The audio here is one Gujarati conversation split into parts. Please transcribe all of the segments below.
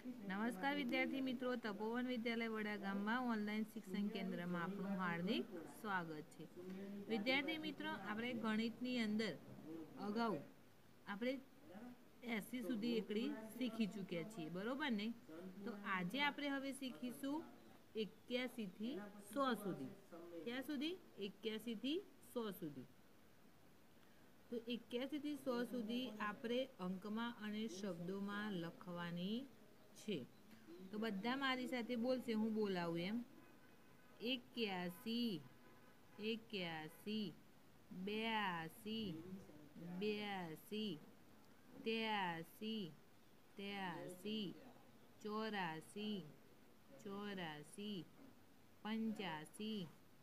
નમસ્કાર વિદ્યાર્થી મિત્રો, તપોવન વિદ્યાલય વડા ગામમાં ઓનલાઈન શિક્ષણ કેન્દ્રમાં આપનું હાર્દિક સ્વાગત છે। વિદ્યાર્થી મિત્રો, આપણે ગણિતની અંદર અગાઉ આપણે 80 સુધી એકડી શીખી ચૂક્યા છીએ, બરોબર ને? તો આજે આપણે હવે શીખીશું 81 થી 100 સુધી। ક્યાં સુધી? 81 થી 100 સુધી। તો 81 થી 100 સુધી આપણે અંકમાં અને શબ્દોમાં લખવાની છે। તો બધા મારી સાથે બોલશે, હું બોલાવું એમ। 81 81 82 82 83 83 84 84 85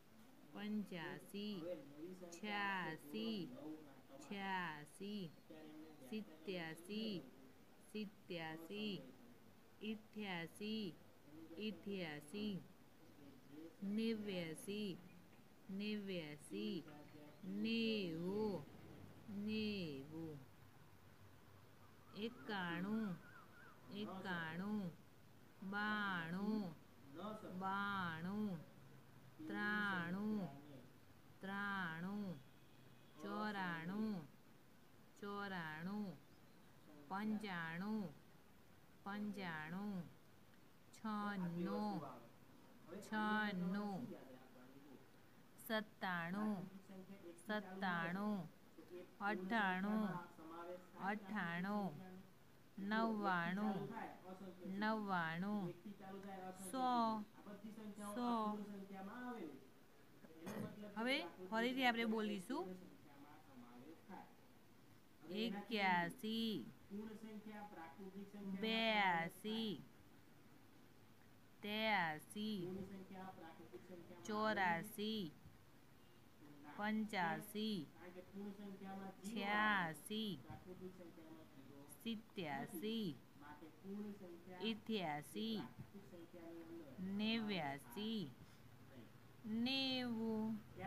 85 86 86 87 87 88 88 89 89 90 90 91 91 92 92 93 93 94 94 95 95 96 96 97 97 98 98 99 99 100 100। હવે ફરીથી આપણે બોલીશું 81 82 83 84 85 86 87 88 89 90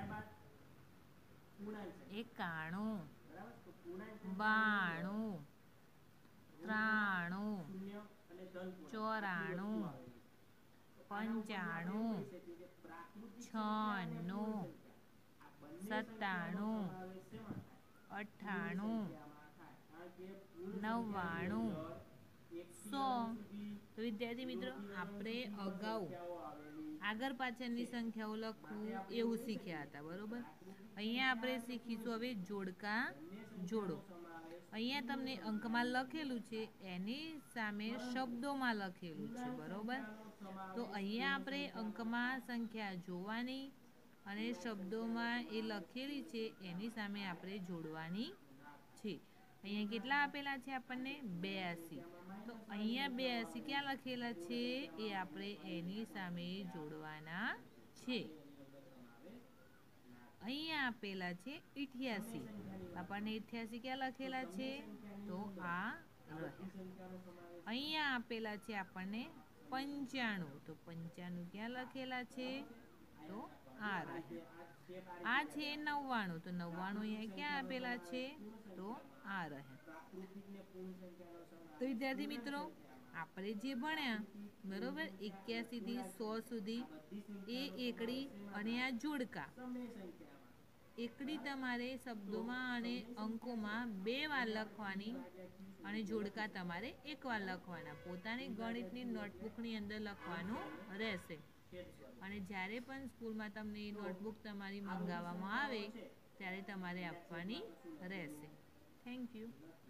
91 92 93 94 95 96 97 98 99 100। તો વિદ્યાર્થી મિત્રો, આપણે અગાઉ આગળ પાછળની સંખ્યાઓ લખવું એવું શીખ્યા હતા, બરોબર? અહીંયા આપણે શીખીશું હવે જોડકા જોડો। અહીંયા તમને અંકમાં લખેલું છે, એની સામે શબ્દોમાં લખેલું છે, બરોબર? તો અહીંયા આપણે અંકમાં સંખ્યા જોવાની અને શબ્દોમાં એ લખેલી છે એની સામે આપણે જોડવાની છે। અહીંયા કેટલા આપેલા છે આપણને? 82। તો અહીંયા 82 ક્યાં લખેલા છે એ આપણે એની સામે જોડવાના છે। અહીંયા આપેલા છે 88, આપણને 88 ક્યાં લખેલા છે? તો આ રહ્યા। અહીંયા આપેલા છે આપણને 95, તો 95 ક્યાં લખેલા છે? તો આ રહ્યા। આ છે 99, તો 99 અહીંયા ક્યાં આપેલા છે? તો આ રહ્યા। તો વિદ્યાર્થી મિત્રો, આપણે જે ભણ્યા, બરોબર, 81 થી 100 સુધી એ એકડી અને આ જોડકા। એકડી તમારે શબ્દોમાં અને અંકોમાં 2 વાર લખવાની અને જોડકા તમારે 1 વાર લખવાના। પોતાની ગણિતની નોટબુકની અંદર લખવાનું રહેશે। અને જ્યારે પણ સ્કૂલમાં તમને નોટબુક તમારી મંગાવવામાં આવે ત્યારે તમારે આપવાની રહેશે। Thank you.